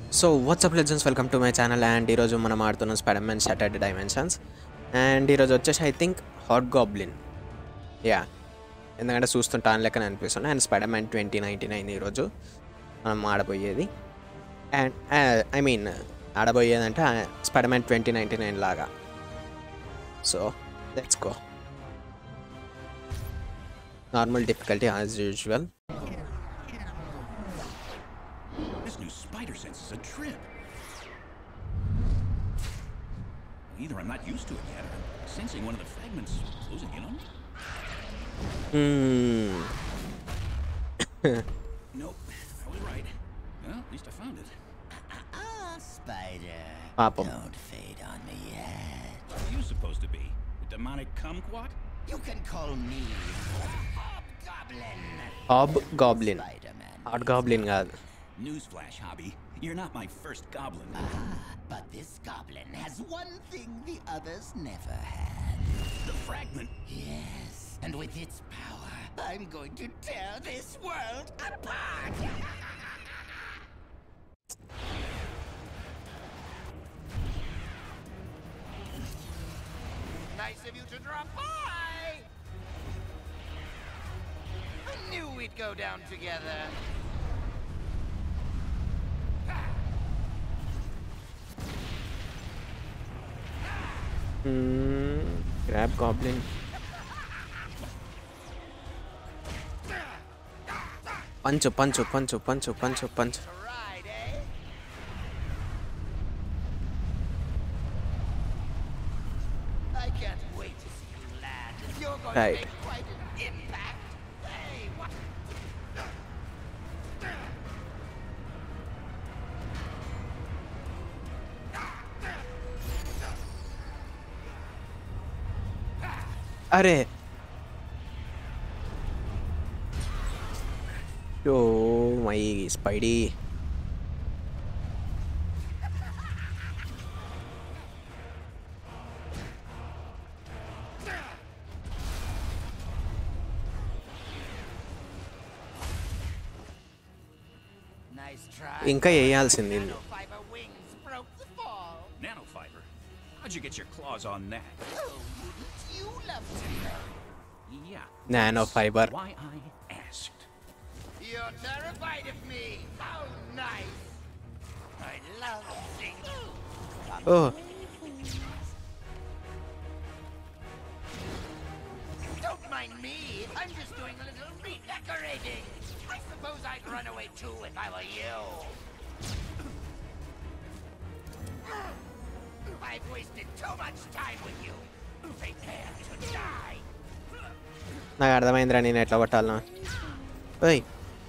So what's up legends welcome to my channel and ఈరోజు మనం ఆడుతున్నాం స్పైడర్మ్యాన్ షటర్డ్ డైమెన్షన్స్ అండ్ ఈరోజు వచ్చేసి I think hot goblin yeah ఎందుకంటే చూస్తుంటే లెక్కన అనిపిస్తుంది అండ్ స్పైడర్మ్యాన్ 2099 ఈరోజు మనం ఆడబోయేది అండ్ ఐ మీన్ ఆడబోయేదంటే స్పైడర్మ్యాన్ 2099 లాగా so let's go normal difficulty as usual This new spider sense is a trip. Either I'm not used to it yet, or I'm sensing one of the fragments closing in on me. Nope, I was right. Well, at least I found it. Spider. Papa. Don't fade on me yet. What are you supposed to be? A demonic kumquat? You can call me Hobgoblin. Hobgoblin Spider-Man. Hot goblin కాదు Newsflash, Hobby. You're not my first goblin. But this goblin has one thing the others never had. The fragment. Yes. And with its power, I'm going to tear this world apart. Nice of you to drop by. I knew we'd go down together. Grab goblin punch punch punch punch punch పంచు Right, eh? I can't wait to see you land. You're going Right. to make quite an impact. Hey, what? అరే oh my Spidey Nice try. ఇంకా వేయాల్సింది Nanofiber wings broke the fall. Nanofiber. How'd you get your claws on that? Oh, wouldn't you love to know? Yeah. Nanofibre Why I asked. You're terrified of me. How nice. I love singing. Oh Don't mind me. I'm just doing a little redecorating. I suppose I'd run away too if I were you. I've wasted too much time with you. Prepare to die. నాకు అర్థమైందిరా నేను ఎట్లా కొట్టాలనా ఓయ్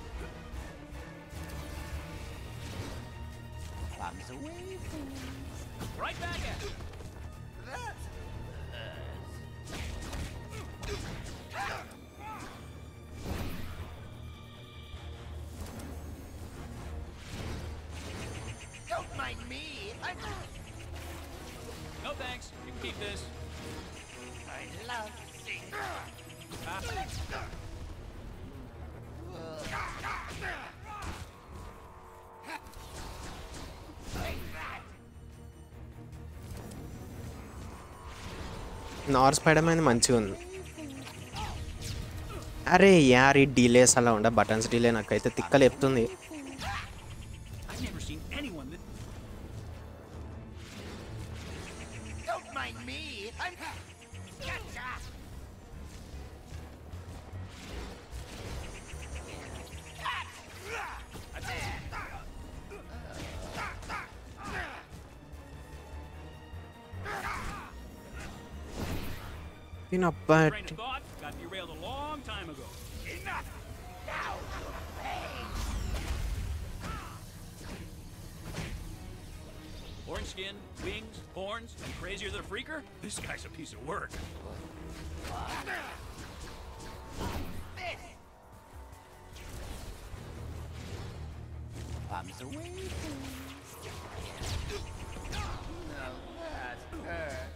Bombs away. Right back at you. That Don't mind me. I'm... No thanks. You can keep this. I love singing. నార్ Spider Man మంచిగా ఉంది అరే యార్ ఈ డీలేస్ అలా ఉండ బటన్స్ డీలే నాకైతే తిక్కలు చెప్తుంది I've never seen anyone that. Don't mind me. I'm... Gotcha. నేను Train అప్పటి of thought got derailed a long time ago. Enough. Now you pay. Orange skin, wings, horns, and crazier than a freaker? This guy's a piece of work. This. Bombs away. No, that hurts.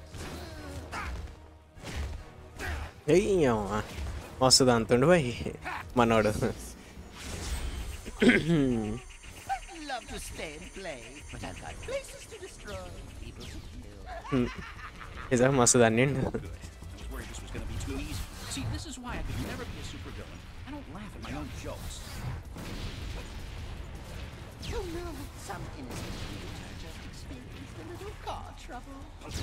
అయ్యో మస్తు అంతుండు పోయి మనోడు Love to stay and play, but I've got places to destroy, people to kill. నిజంగా మస్తు దన్నిండు. Good. I was worried this was going to be too easy. See, this is why I could never be a supervillain. I don't laugh at my own jokes. Oh no, some innocent creature just experienced a little car trouble.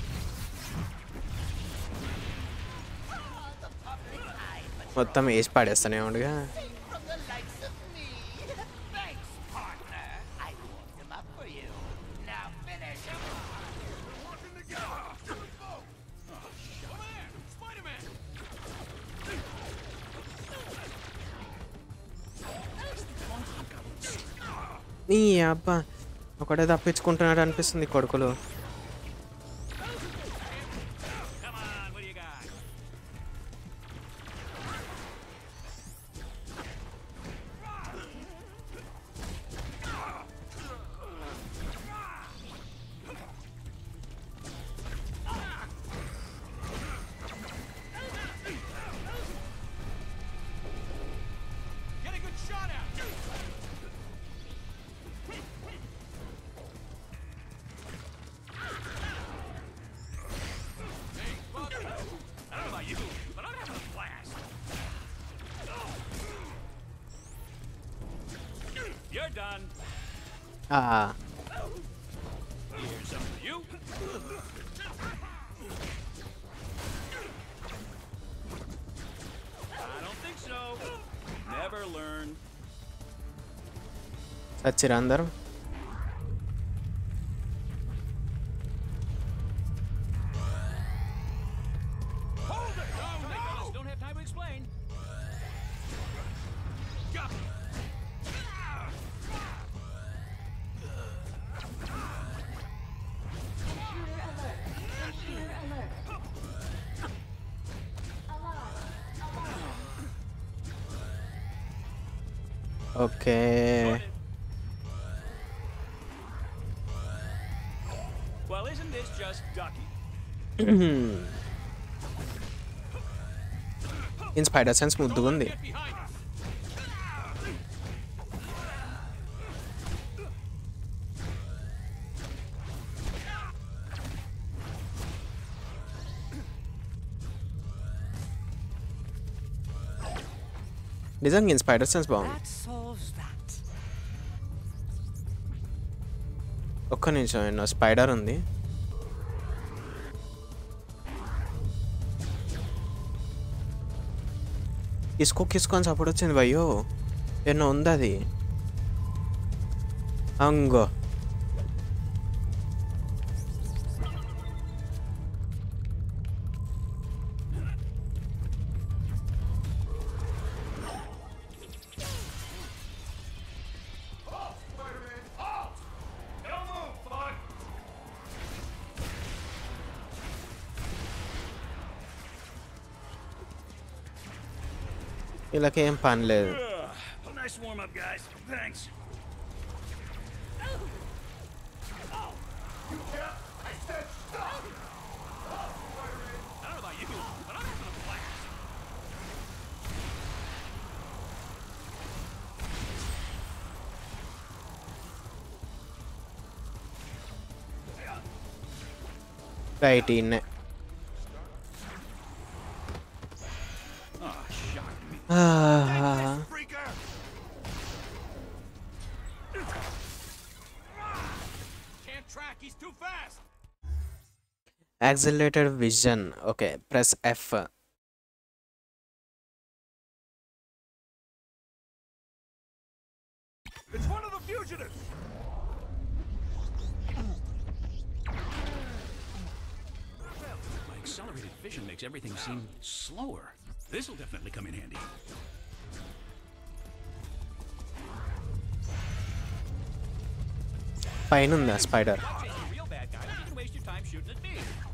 The public eye, but మొత్తం వేసి పడేస్తానే ఉండగా. from the likes of me. Thanks, partner. I warmed him up for you. Now finish him. Working together. Come here, Spider-Man. నీ అబ్బా ఒకటే తప్పించుకుంటున్నాడు అనిపిస్తుంది కొడుకులు. Come on, what do you got? Get a good shot out. Hey, bud. I don't know about you, but I'm having a blast. You're done. Here's some for you. I don't think so. Never learn. చచ్చిరా అందరు. Hold it! No, fellas, don't have time to explain. Got it. Okay Well, isn't this just ducky? ఇన్ spider sense ముద్దుగా ఉంది. Get behind us. నిజంగా ఇన్ spider sense బాగుంది. That solves that. ఒక్క నిమిషం ఎన్నో స్పైడర్ ఉంది. కిస్కో అని సపోర్ట్ వచ్చింది భయ్యో. ఎన్నో ఉంది అది. అంగో వీళ్ళకేం పని లేదు. Nice warm up, guys. Thanks. I don't know about you, but I'm having a blast. Right ఇన్నే. Oh, shocked me. Can't track, he's too fast. Accelerated vision. Okay press F. It's one of the fugitives. My accelerated vision makes everything seem slower. This'll definitely come in handy. పైన ఉందా spider? I'll chase a real bad guy, but you can waste your time shooting at me.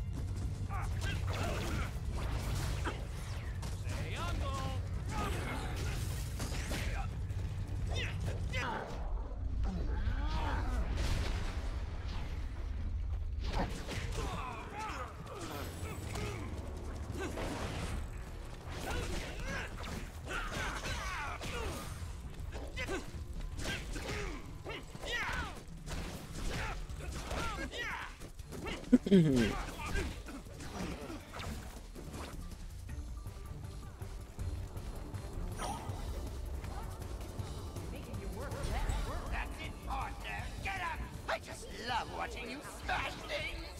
Say uncle. That's it, partner. Get up! I just love watching you smash things.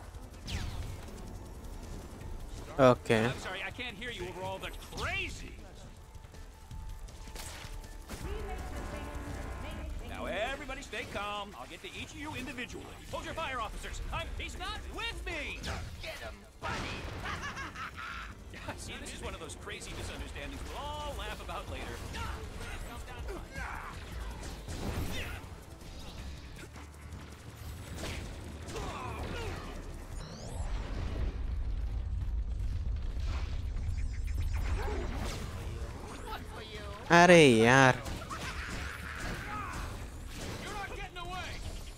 Okay. I'm sorry, I can't hear you over all the crazy. Now everybody stay calm. I'll get to each of you individually. Hold your fire, officers. He's not with me. Get him, buddy. See, this is one of those crazy misunderstandings we'll all laugh about later. అరే యార్, You're not getting away.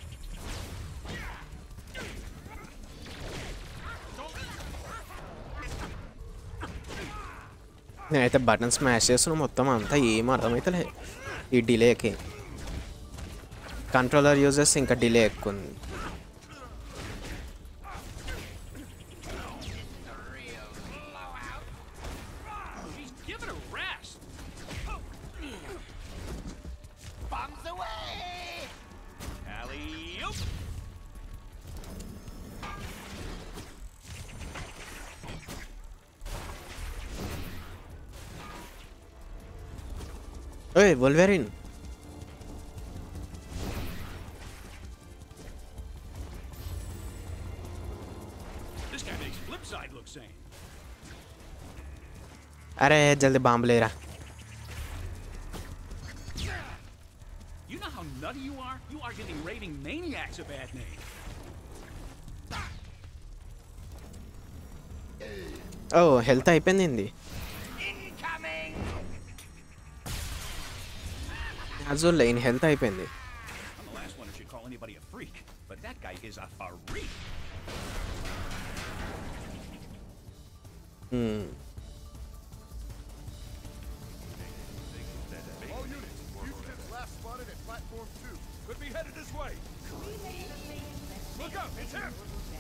నేనైతే button smash చేస్తున్నా, మొత్తం అంతా ఏం అర్థమైతలే ఈ డిలేకి. కంట్రోలర్ యూజెస్ ఇంకా డిలే ఎక్కువ ఉంది. She's giving her rest. Bombs away! Alley-oop. ఓయ్ వోల్వెరిన్, This guy makes Flipside look sane. అరే జల్దీ బాంబులేరా. You know how nutty you are? You are giving raving maniacs a bad name. Oh health అయిపోయింది. Incoming! అజుల్ ఈయన health అయిపోయింది. I'm the last one who should call anybody a freak, but that guy is a freak. All units, fugitives last spotted at platform 2. Could be headed this way. Look up, it's him!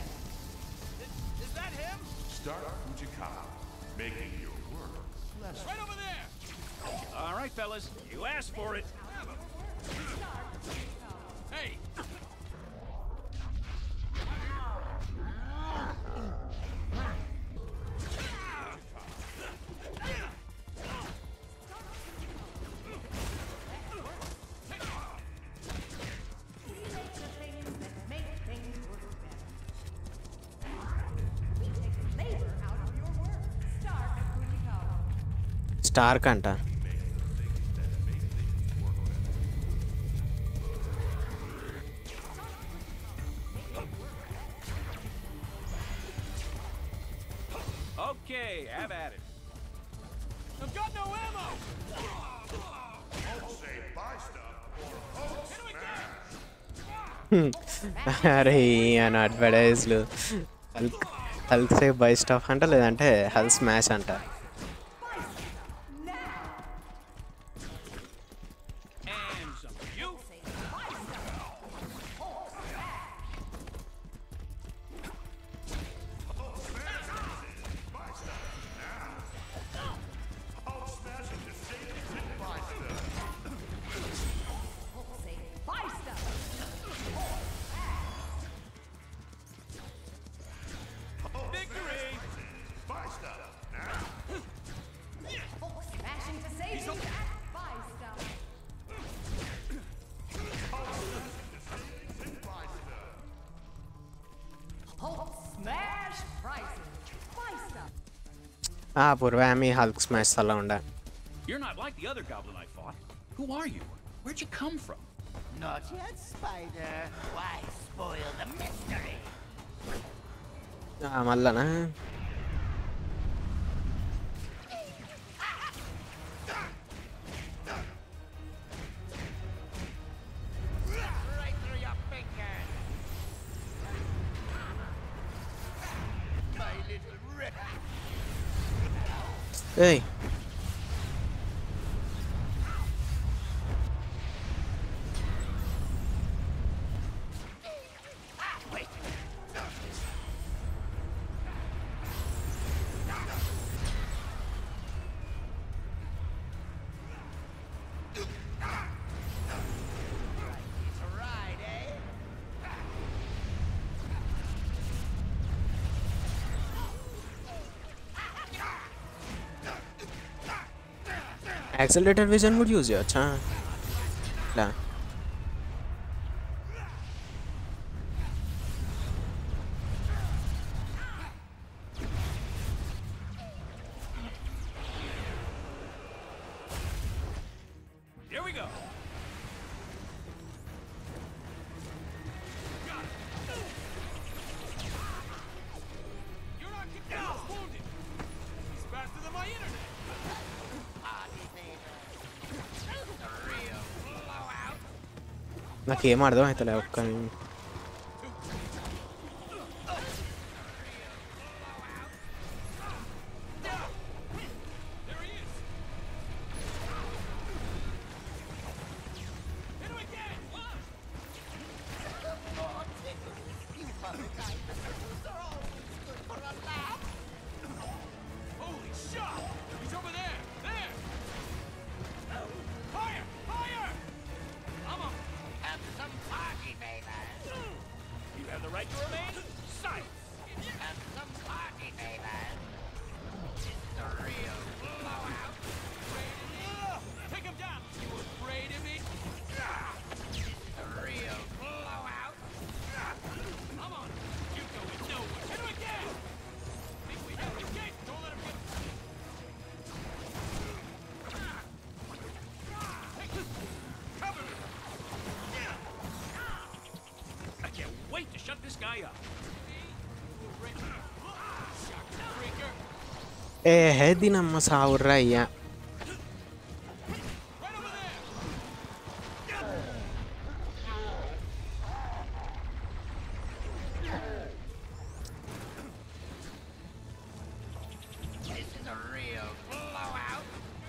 Is that him? Start Fujikawa, making your work less. Right over there. All right, fellas, you asked for it. Hey. Stark అంట. Okay, have at it. I've got no ammo. Say buy stuff or అరే ఈయన అడ్వర్టైజ్లు Hulk save by stuff అంట, లేదంటే Hulk smash అంట. And some of you. Victory. buy stuff. Smashing to savings at Buy Stuff. Hulk smash prices. Buy Stuff. పూర్వ మీ Hulk smash అలా ఉండే. You're not like the other goblin I fought. Who are you? Where'd you come from? Not yet, Spider. Why spoil the mystery? మళ్ళనా Right through your fingers. My little rip. ఏయ్ Wait. Accelerator vision కూడా use చేయవచ్చా ఇట్లా Here we go. You're not getting wounded. He's faster than my internet. Party favor. The real blowout. నాకేం అర్థం అవుతలే ఒక్క There he is. Hit him again. More tickles. You fucking guys are always good for a laugh. Holy shit! He's over there. There. Fire! Fire! I'm up. Have some party favors. You have the right to remain silent. Have some party favors. It's the real blowout. Take him down. You afraid of me? It's the real blowout. Come on. You going nowhere. Hit him again. Think we have him gate. Don't let him get. Take this. Cover me. I can't wait to shut this guy up. Shocker freaker. ఏ దీనమ్మ సావుర్రా అయ్యా Right over there. This is a real blowout.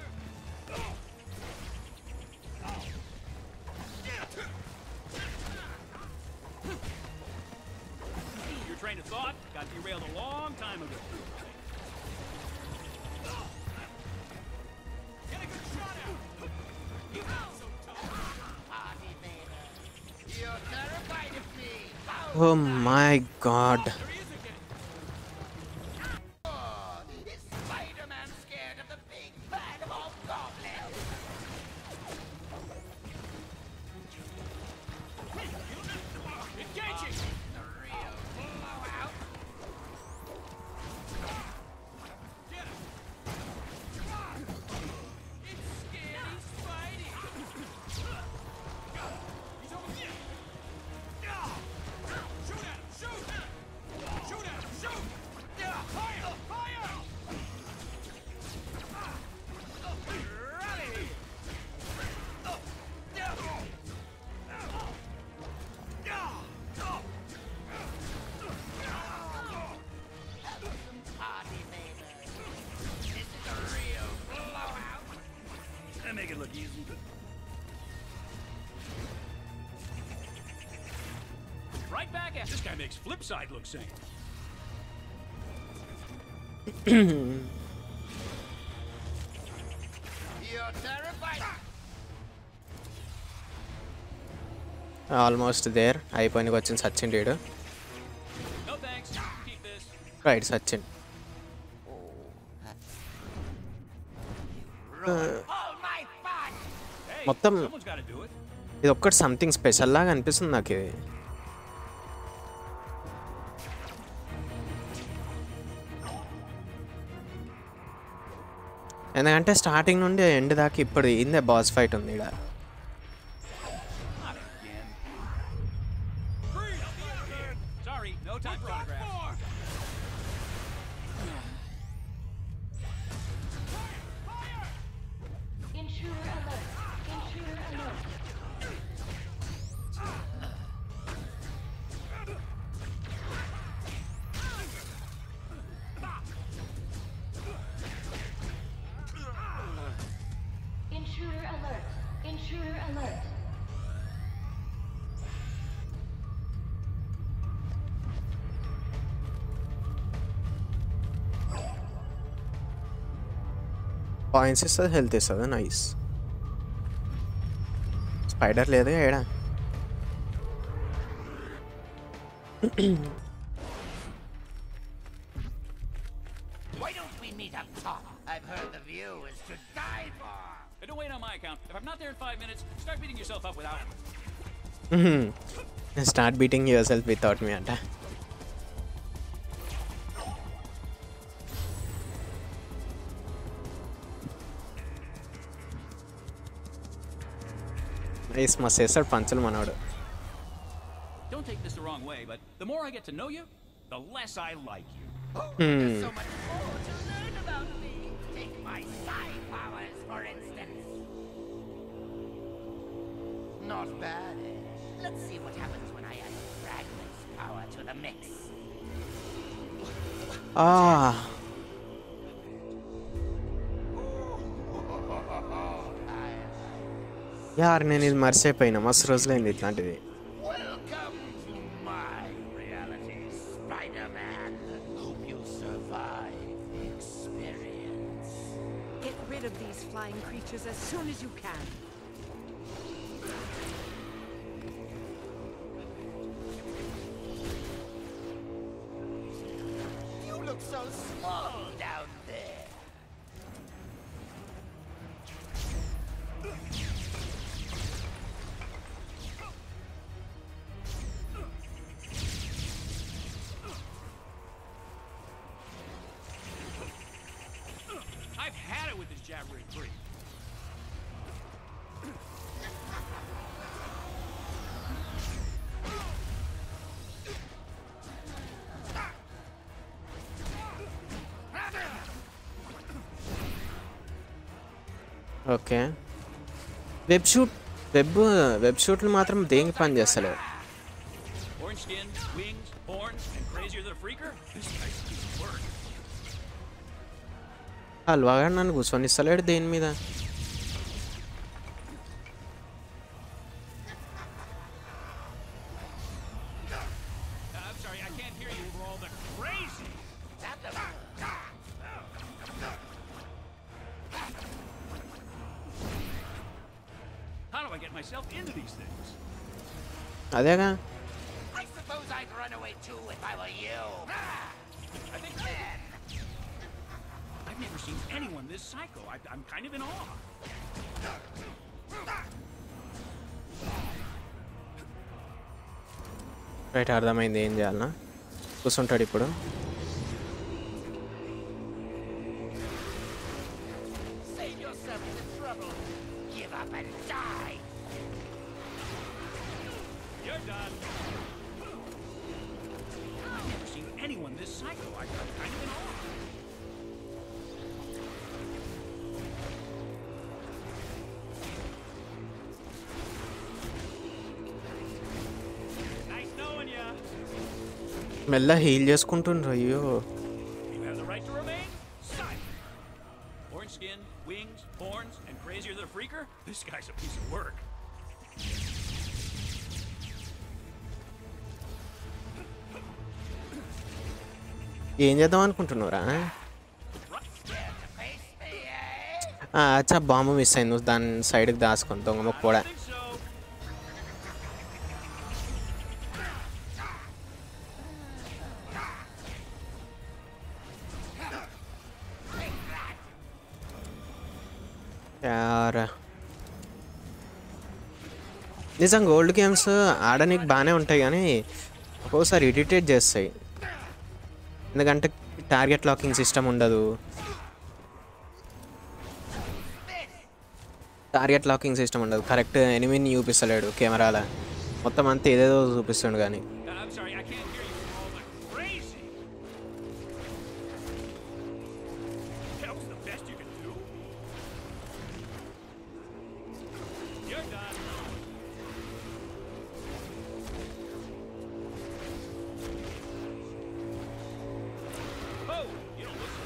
Your train of thought got derailed a long time ago. Get a good shot out. He's not so tough. Party favor. You're terrified of me. Oh my god There he is again. Oh, is Spider-Man scared of the big bad hobgoblin? Engaging. The real blowout. Get him. It's Scary Spidey. He's over here. Shoot at him. Shoot. Shoot at him. Shoot. Fire. Fire. Rally. Party favor. This is a real blowout. That make it look easy. Right back at this guy makes Flipside look sane. You're terrified. Almost there అయిపోయినకి వచ్చింది సచిన్ రీడు No thanks. Keep this. Right Sachin All my fun. Hey, మొత్తం someone's got to do it. ఇది ఒక్కటి something special లాగా అనిపిస్తుంది నాకు ఇది ఎందుకంటే స్టార్టింగ్ నుండి ఎండ్ దాకా ఇప్పుడు ఇందే బాస్ ఫైట్ ఉంది ఇక్కడ Not again. Sorry, no time for autographs. Intruder alert. Intruder alert. Intruder alert. Intruder alert. Points ఇస్తుంది హెల్త్ ఇస్తుంది నైస్ స్పైడర్ లేదు ఏడా Why don't we meet up top? I've heard the view is to die for. Don't wait on my account. If I'm not there in 5 minutes, start beating yourself up without me. Start beating yourself without me అంట. Nice, మస్తు చేస్తాడు పంచులు మనోడు. Don't take this the wrong way, but the more I get to know you, the less I like you. There's so much more to learn about me. Take my psi powers, for instance. Not bad, eh? Let's see what happens when I add Fragment's power to the mix. యార్ నేను ఇది మర్చిపోయినా, మస్తు రోజులైంది ఇట్లాంటిది. Welcome to my reality, Spider-Man. Hope you'll survive the experience. Get rid of these flying creatures as soon as you can. You look so small down there. I've had it with this jabbering freak. Okay, web షూట్లు మాత్రం దేనికి పని చేస్తలేవు. Orange skin, wings, horns, and crazier than a freaker? This guy's doing work. హల్వాగా నన్ను కూర్చొనిస్తలేడు దేని మీద. I'm sorry, I can't hear you over all the crazy. How do I get myself into these things? అదేగా, I suppose I'd run away too if I were you. I think I've never seen anyone this psycho. I'm kind of in awe. Right, అర్థమైంది ఏం చేయాలన్నా. కూర్చుంటాడు ఇప్పుడు. Save yourself the trouble. Give up and die. You're done. I've never seen anyone this psycho. I'm kind of in awe. Nice knowing ya. మెల్ల heal చేసుకుంటుండ్రు. అయ్యో, You have the right to remain silent. Orange skin, wings, horns, and crazier than a freaker? This guy's a piece of work. ఏం చేద్దాం అనుకుంటున్నారా? Scared to face me, eh? అచ్చా, bomb miss అయింది, నువ్వు దాని సైడ్కి దాచుకొని దొంగ కూడా. I think so. యారా, నిజంగా ఓల్డ్ గేమ్స్ ఆడడానికి బాగానే ఉంటాయి కానీ ఒక్కోసారి ఇరిటేట్ చేస్తాయి. ఎందుకంటే టార్గెట్ లాకింగ్ సిస్టమ్ ఉండదు. కరెక్ట్ ఎనిమిని చూపిస్తలేడు కెమెరాలో, మొత్తం అంతా ఏదేదో చూపిస్తుండు కానీ. I'm sorry, I can't hear you from all the crazy. That was the best you could do? You're done. Oh, you don't look so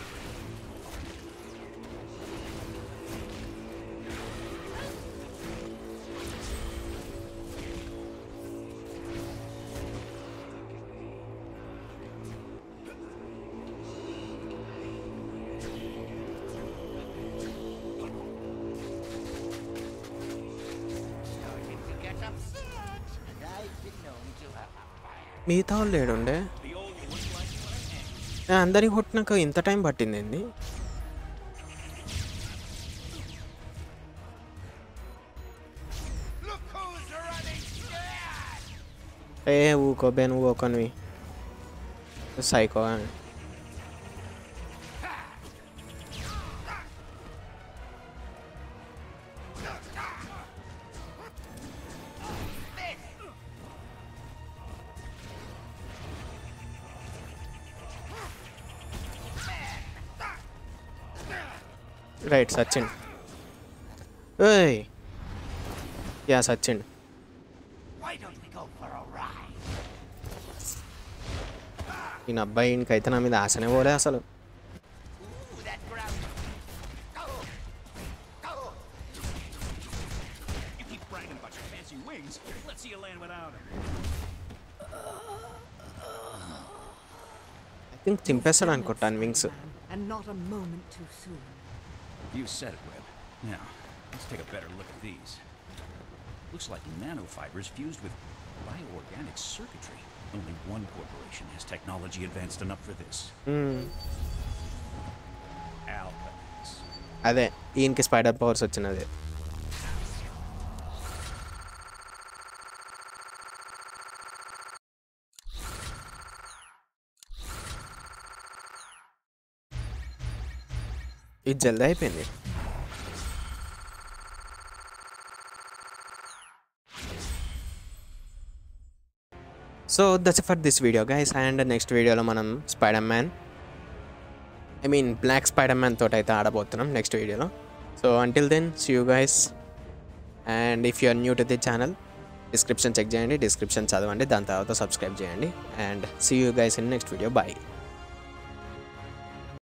Starting to get upset, and I've been known to have a fire. మిగతా వాళ్ళు లేడుండే. the old you wouldn't like what I am. అందరికి కొట్టినాక ఇంత time పట్టింది ఏంది? ఏ ఊకోబే నువ్వు ఊకొనివి సైకో అని. రైట్ సచిన్. ఏయ్ yeah Sachin. Why don't we go for a ride? ఈయన అబ్బాయి ఇంకైతే నా మీద ఆశనే పోలే అసలు. Ooh, that ground. Go! Go! You keep bragging about your fancy wings. Let's see you land without them. I think చింపేస్తాడు అనుకుంటాను wings. And not a moment too soon. You said it, Webb. Now, let's take a better look at these. Looks like nanofibers fused with bioorganic circuitry. Only one corporation has technology advanced enough for this. Alphax. అదే ఈయనకి spider powers వచ్చినది. ఇది జల్దీ అయిపోయింది. So that's for this video guys. And next వీడియోలో మనం Spider Man black Spider Man తోటి అయితే ఆడబోతున్నాం నెక్స్ట్ వీడియోలో. So until then see you guys. And if you are new to the channel description check చేయండి, డిస్క్రిప్షన్ చదవండి, దాని తర్వాత సబ్స్క్రైబ్ చేయండి. And see you guys in next video. Bye.